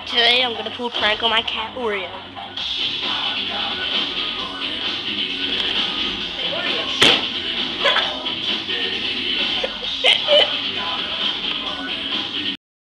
Today I'm gonna pull a prank on my cat Oreo.